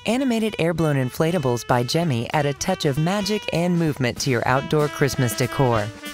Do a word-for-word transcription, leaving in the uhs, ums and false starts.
Animated Airblown Inflatables by Jemmy add a touch of magic and movement to your outdoor Christmas decor.